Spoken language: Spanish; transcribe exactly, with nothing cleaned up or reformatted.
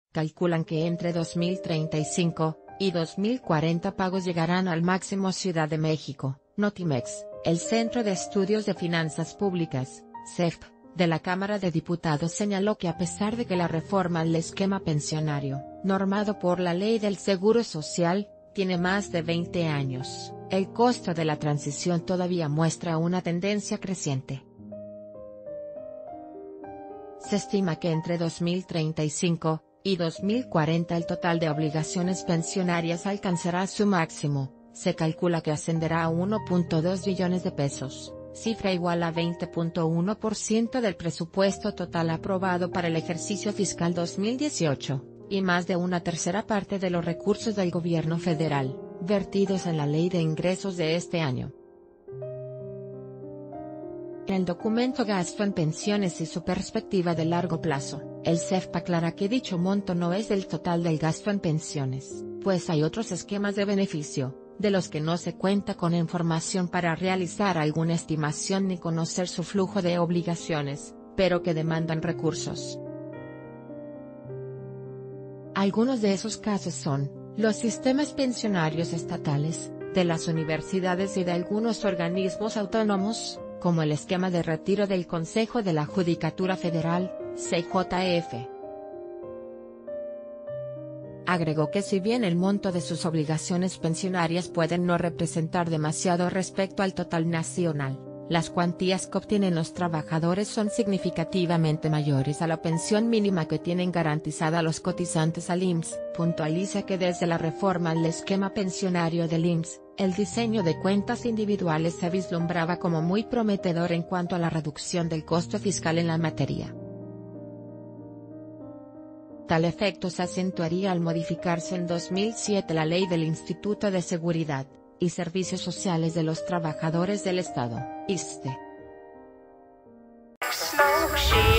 calculan que entre dos mil treinta y cinco y dos mil cuarenta pagos llegarán al máximo. Ciudad de México. Notimex, el Centro de Estudios de Finanzas Públicas, C E F P, de la Cámara de Diputados señaló que a pesar de que la reforma al esquema pensionario, normado por la Ley del Seguro Social, tiene más de veinte años, el costo de la transición todavía muestra una tendencia creciente. Se estima que entre dos mil treinta y cinco y dos mil cuarenta el total de obligaciones pensionarias alcanzará su máximo. Se calcula que ascenderá a uno punto dos billones de pesos, cifra igual a veinte punto uno por ciento del presupuesto total aprobado para el ejercicio fiscal dos mil dieciocho, y más de una tercera parte de los recursos del gobierno federal, vertidos en la ley de ingresos de este año. En el documento Gasto en pensiones y su perspectiva de largo plazo, el C E F P aclara que dicho monto no es del total del gasto en pensiones, pues hay otros esquemas de beneficio, de los que no se cuenta con información para realizar alguna estimación ni conocer su flujo de obligaciones, pero que demandan recursos. Algunos de esos casos son, los sistemas pensionarios estatales, de las universidades y de algunos organismos autónomos, como el esquema de retiro del Consejo de la Judicatura Federal, C J F. Agregó que si bien el monto de sus obligaciones pensionarias pueden no representar demasiado respecto al total nacional, las cuantías que obtienen los trabajadores son significativamente mayores a la pensión mínima que tienen garantizada los cotizantes al I M S S. Puntualiza que desde la reforma al esquema pensionario del I M S S, el diseño de cuentas individuales se vislumbraba como muy prometedor en cuanto a la reducción del costo fiscal en la materia. Tal efecto se acentuaría al modificarse en dos mil siete la Ley del Instituto de Seguridad y Servicios Sociales de los Trabajadores del Estado, I S S S T E.